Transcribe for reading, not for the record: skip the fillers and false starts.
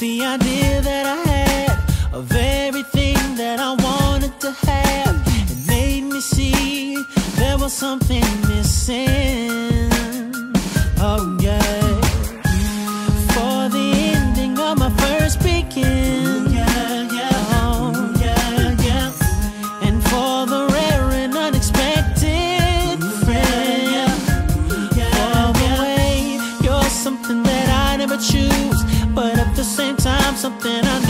the idea that I had of everything that I wanted to have. It made me see there was something missing. Oh yeah. For the ending of my first begin. Yeah, yeah. Oh yeah, yeah. And for the rare and unexpected friend. For the way you're something that I never choose, but at the same time something I